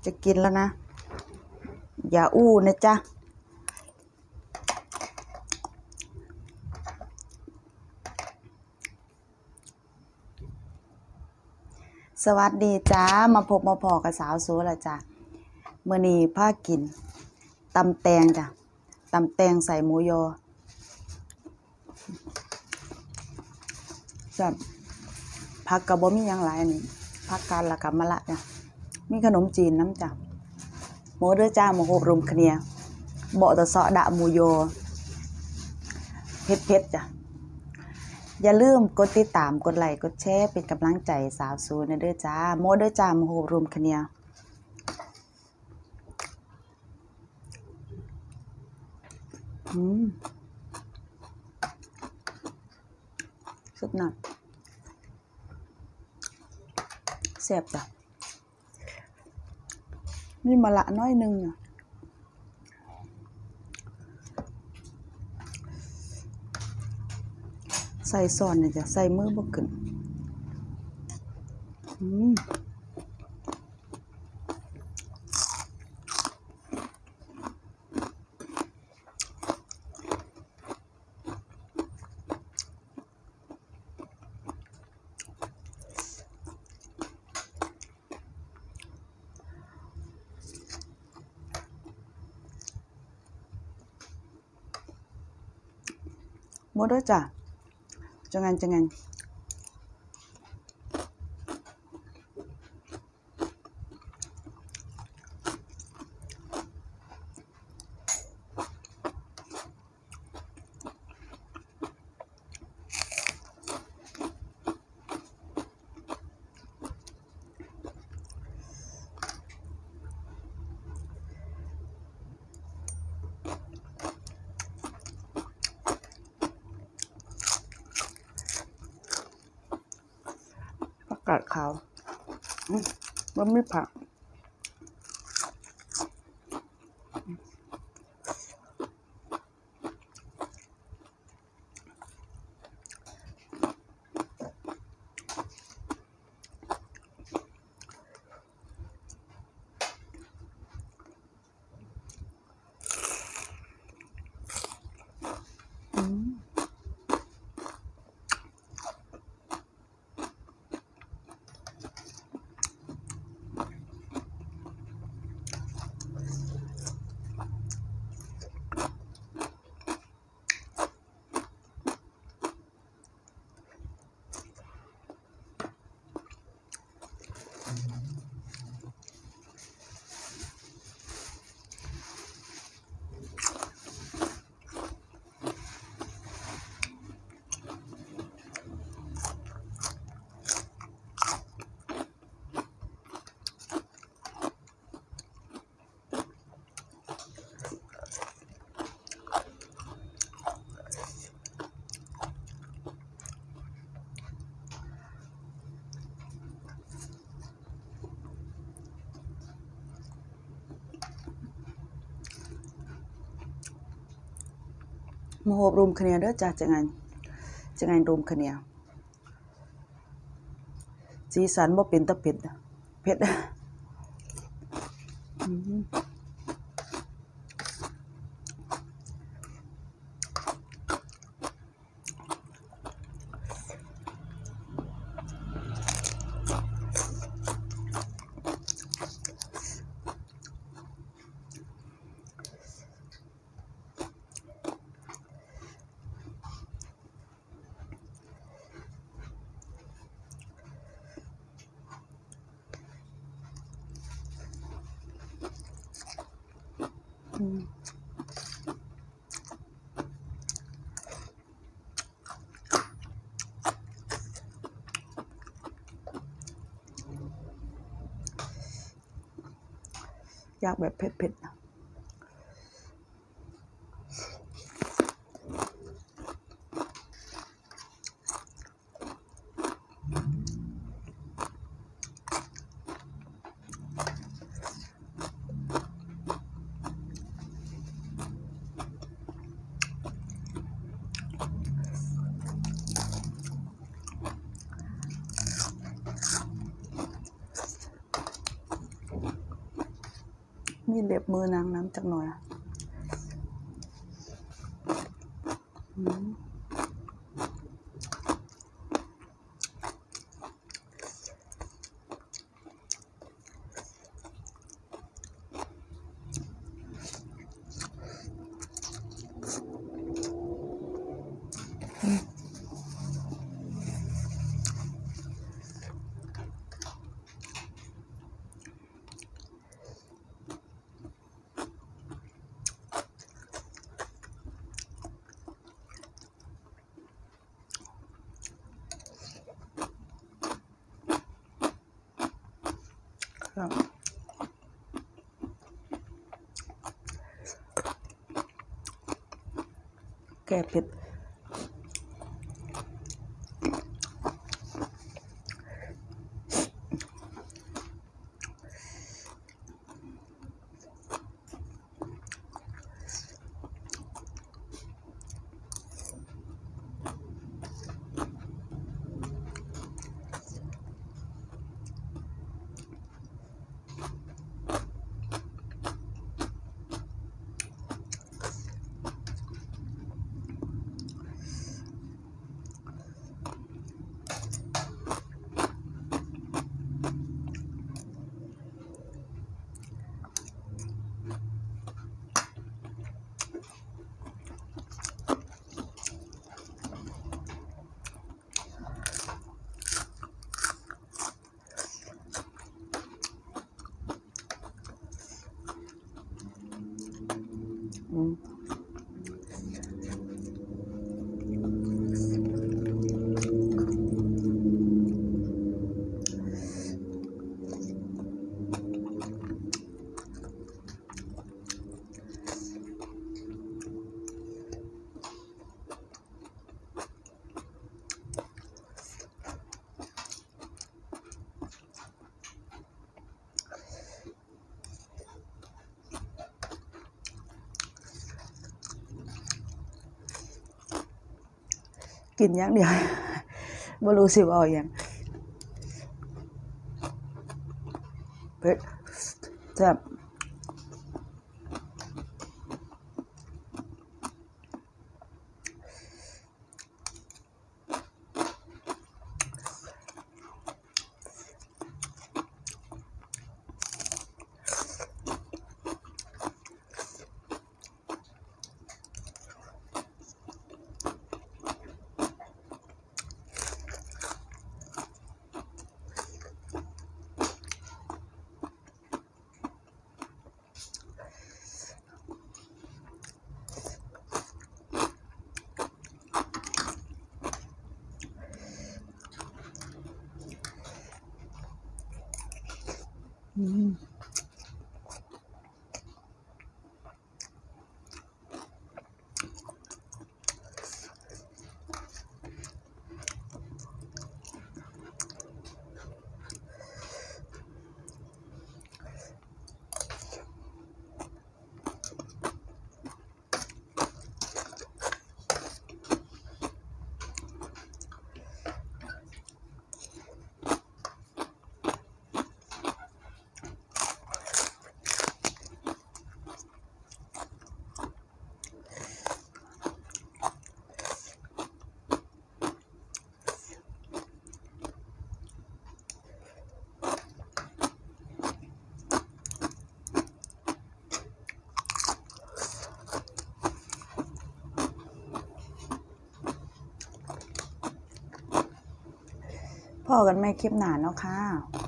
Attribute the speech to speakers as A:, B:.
A: จะกินแล้วนะอย่าอู้นะจ๊ะสวัสดีจ้ามาพบมาพอกับสาวสวยละจ้ะมื้อนี้พากินตำแตงจ้ะตำแตงใส่หมูยอจ้ะผักก็บ่มีหยังหลายอันนี้ผักกาดแล้วก็มะละจ้ะมีขนมจีนน้ำจ้ะหมูเด้อจ้าหมูโหบรวมเคลียเบาะตะเสาะดะหมูยอเผ็ดๆจ้ะอย่าลืมกดติดตามกดไลค์กดแชร์เป็นกำลังใจสาวสูนะเด้อจ้าโมเด้อจ้าหมูโหบรวมเคลียสุดหนักแซ่บจ้ะมีมะละน้อยนึงอ่ะใส่ซอนเนี่ยจ้ะใส่มือบ่ขึ้นหมดแล้วจ้ะจังงันผักกาดขาวมันไม่ผักหมูโหบรวมคะแนนเด้อจ้ะจังงันรวมคะแนนสีสันบ่เป็นตะเผ็ดเผ็ดอยากแบบเผ็ดๆนะมีเล็บมือนางน้ำจักหน่อยครับแก้เผ็ดกินอย่างเดียวบ่รู้สิว่าเอาอย่างเผ็ดแซ่บพอกันไม่คลิปหนาเนาะค่ะ